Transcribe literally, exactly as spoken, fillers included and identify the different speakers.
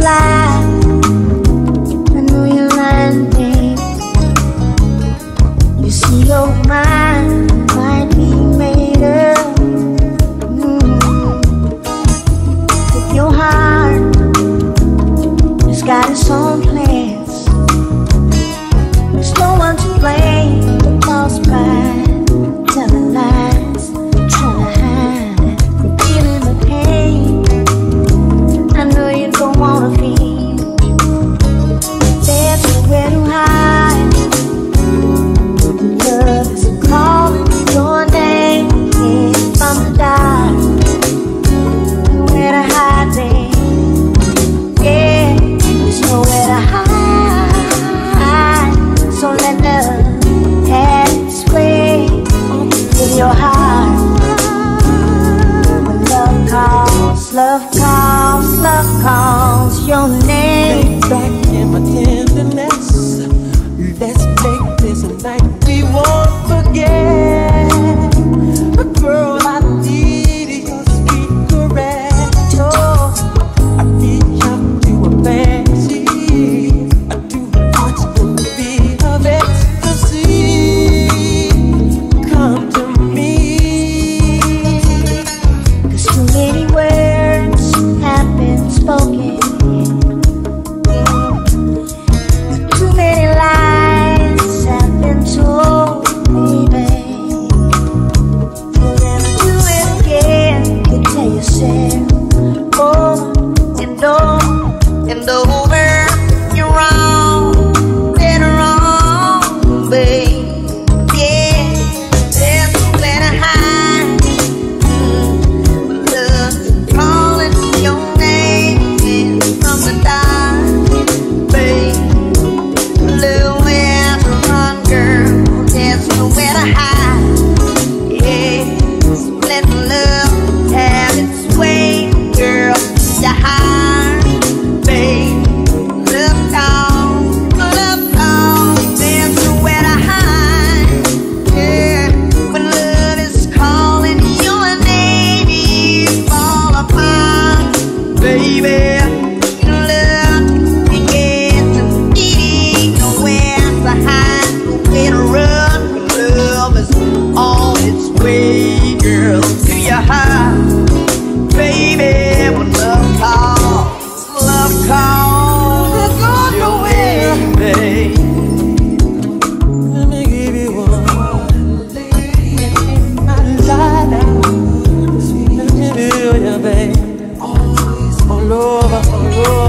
Speaker 1: lie. I know you're lying, babe. You see your mind might be made up. Mm. If your heart has got its own plans, there's no one to blame but false pride, telling lies, trying to hide, feeling the pain. I know you don't wanna feel. There's nowhere to hide. Love is calling your name from the dark. Nowhere to hide, babe. Yeah, there's nowhere to hide. So let love have its way in your heart. When love calls, love calls, love calls your name.
Speaker 2: Lay back in my tenderness. Let's make this a night we won't forget. Girl, I need your sweet caress. Oh, I reach out to a fantasy. I do what's in the beat of ecstasy. Come to me.
Speaker 1: Cause too many words have been spoken. Too many lies have been told, baby. You'll never do it again. You tell yourself over and over and over. You're wrong, dead wrong, babe. Yeah, there's nowhere to hide. Love calling your name from the dark, babe. Nowhere to run, girl. There's nowhere to hide. Yeah, so let love have its way, girl. Your heart, babe. Love calls, love calls. There's nowhere to hide. Yeah, when love is calling your name, you fall apart, baby. Love can get to need nowhere to hide, nowhere to run. Love is on its way, girl, to your heart, baby. When love calls, love calls, it's on your way,
Speaker 2: Baby, let me give you one. My light out. Let me feel you, babe. All over, all over.